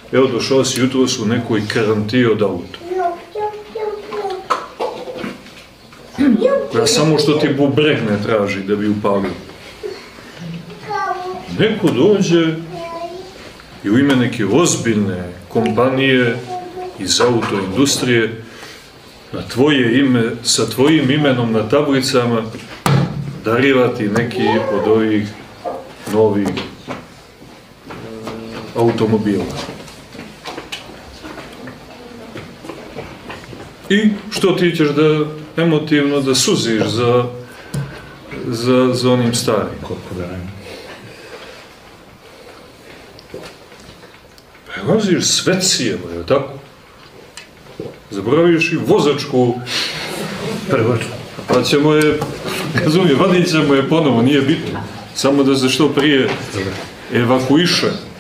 evo došao si jutros u nekoj karantiji od auta. Koja samo što ti bubreg ne traži da bi upalio. Neko dođe i u ime neke ozbiljne kompanije iz autoindustrije na tvoje ime, sa tvojim imenom na tablicama dariva ti neki od ovih novih automobila. I što ti ćeš da emotivno da suziš za onim starim? Prelaziš sve cijelo, je tako? Zaboraviš i vozačku prvačku. Pa ćemo je, vadit ćemo je ponovo, nije bitno. Samo da se što prije evakuiše